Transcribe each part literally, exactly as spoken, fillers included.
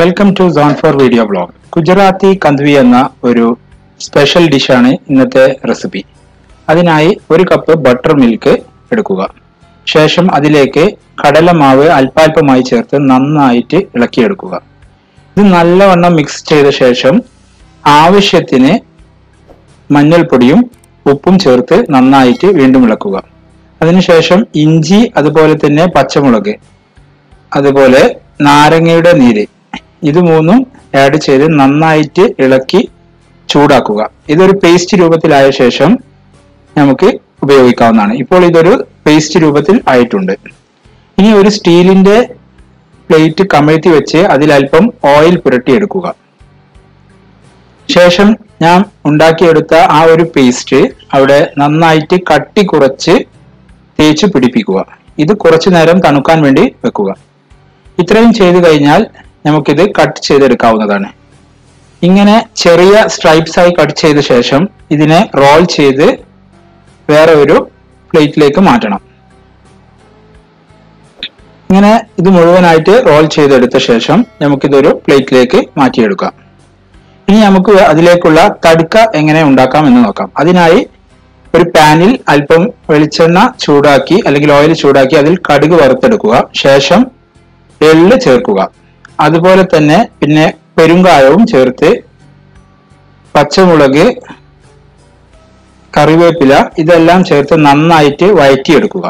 Welcome to Zone four Video Blog. Gujarati Khandvi എന്ന ഒരു special ഡിഷാണ് ഇന്നത്തെ റെസിപ്പി. അതിനായി ഒരു കപ്പ് ബട്ടർ മിൽക്ക് എടുക്കുക. ശേഷം അതിലേക്ക് കടലമാവ് അല്പാൽപമായി ചേർത്ത് നന്നായിട്ട് ഇളക്കിയെടുക്കുക. ഇത് നല്ലവണ്ണം മിക്സ് ചെയ്ത ശേഷം ആവശ്യത്തിന് മഞ്ഞൾപ്പൊടിയും ഉപ്പും ചേർത്ത് നന്നായിട്ട് വീണ്ടും ഇളക്കുക. അതിനുശേഷം ഇഞ്ചി, അതുപോലെ തന്നെ പച്ചമുളക്, അതുപോലെ നാരങ്ങയുടെ നീര്, ഇത് മൂന്നും ആഡ് ചെയ്ത് നന്നായിട്ട് ഇളക്കി ചൂടാക്കുക. ഇതൊരു പേസ്റ്റ് രൂപത്തിലായ ശേഷം നമുക്ക് ഉപയോഗിക്കാവുന്നതാണ്. ഇപ്പോൾ ഇതൊരു പേസ്റ്റ് രൂപത്തിൽ ആയിട്ടുണ്ട്. ഇനി ഒരു സ്റ്റീലിന്റെ പ്ലേറ്റ് കമഴ്ത്തി വെച്ച് അതിലൽപ്പം ഓയിൽ പുരട്ടിയെടുക്കുക. ശേഷം ഞാൻ ഉണ്ടാക്കിയെടുത്ത ആ ഒരു പേസ്റ്റ് അവിടെ നന്നായിട്ട് കട്ടി കുറച്ച് തേച്ച് പിടിപ്പിക്കുക. ഇത് കുറച്ചു നേരം തണുക്കാൻ വേണ്ടി വെക്കുക. ഇത്രയും ചെയ്തു കഴിഞ്ഞാൽ നമുക്കിത് കട്ട് ചെയ്തെടുക്കാവുന്നതാണ്. ഇങ്ങനെ ചെറിയ സ്ട്രൈപ്സ് ആയി കട്ട് ചെയ്ത ശേഷം ഇതിനെ റോൾ ചെയ്ത് വേറെ ഒരു പ്ലേറ്റിലേക്ക് മാറ്റണം. ഇങ്ങനെ ഇത് മുഴുവനായിട്ട് റോൾ ചെയ്തെടുത്ത ശേഷം നമുക്കിതൊരു പ്ലേറ്റിലേക്ക് മാറ്റിയെടുക്കാം. ഇനി നമുക്ക് അതിലേക്കുള്ള തടുക്ക എങ്ങനെ ഉണ്ടാക്കാം എന്ന് നോക്കാം. അതിനായി ഒരു പാനിൽ അല്പം വെളിച്ചെണ്ണ ചൂടാക്കി അല്ലെങ്കിൽ ഓയിൽ ചൂടാക്കി അതിൽ കടുക് വറുത്തെടുക്കുക. ശേഷം എള്ള് ചേർക്കുക. അതുപോലെ തന്നെ പിന്നെ പെരുങ്കായവും ചേർത്ത് പച്ചമുളക്, കറിവേപ്പില ഇതെല്ലാം ചേർത്ത് നന്നായിട്ട് വഴറ്റിയെടുക്കുക.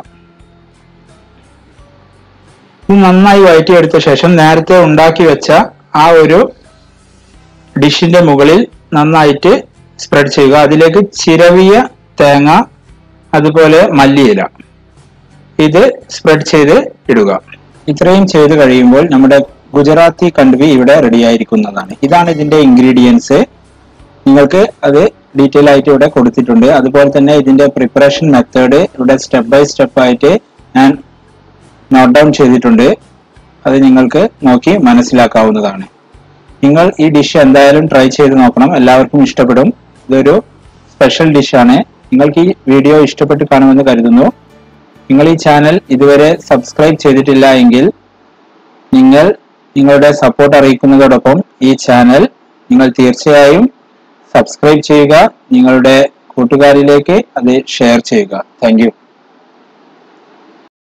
ഇത് നന്നായി വഴറ്റിയെടുത്ത ശേഷം നേരത്തെ ഉണ്ടാക്കി വെച്ച ആ ഒരു ഡിഷിന്റെ മുകളിൽ നന്നായിട്ട് സ്പ്രെഡ് ചെയ്യുക. അതിലേക്ക് ചിരവിയ തേങ്ങ, അതുപോലെ മല്ലിയില ഇത് സ്പ്രെഡ് ചെയ്ത് ഇടുക. ഇത്രയും ചെയ്ത് കഴിയുമ്പോൾ നമ്മുടെ ഗുജറാത്തി കണ്ട്വി ഇവിടെ റെഡി ആയിരിക്കുന്നതാണ്. ഇതാണ് ഇതിന്റെ ഇൻഗ്രീഡിയൻസ്. നിങ്ങൾക്ക് അത് ഡീറ്റെയിൽ ആയിട്ട് ഇവിടെ കൊടുത്തിട്ടുണ്ട്. അതുപോലെ തന്നെ ഇതിന്റെ പ്രിപ്പറേഷൻ മെത്തേഡ് ഇവിടെ സ്റ്റെപ്പ് ബൈ സ്റ്റെപ്പ് ആയിട്ട് ഞാൻ നോട്ട് ഡൗൺ ചെയ്തിട്ടുണ്ട്. അത് നിങ്ങൾക്ക് നോക്കി മനസ്സിലാക്കാവുന്നതാണ്. നിങ്ങൾ ഈ ഡിഷ് എന്തായാലും ട്രൈ ചെയ്ത് നോക്കണം. എല്ലാവർക്കും ഇഷ്ടപ്പെടും. ഇതൊരു സ്പെഷ്യൽ ഡിഷാണ്. നിങ്ങൾക്ക് ഈ വീഡിയോ ഇഷ്ടപ്പെട്ട് കാണുമെന്ന് കരുതുന്നു. നിങ്ങൾ ഈ ചാനൽ ഇതുവരെ സബ്സ്ക്രൈബ് ചെയ്തിട്ടില്ല എങ്കിൽ നിങ്ങൾ നിങ്ങളുടെ സപ്പോർട്ട് അറിയിക്കുന്നതോടൊപ്പം ഈ ചാനൽ നിങ്ങൾ തീർച്ചയായും സബ്സ്ക്രൈബ് ചെയ്യുക. നിങ്ങളുടെ കൂട്ടുകാരിലേക്ക് അത് ഷെയർ ചെയ്യുക. Thank U.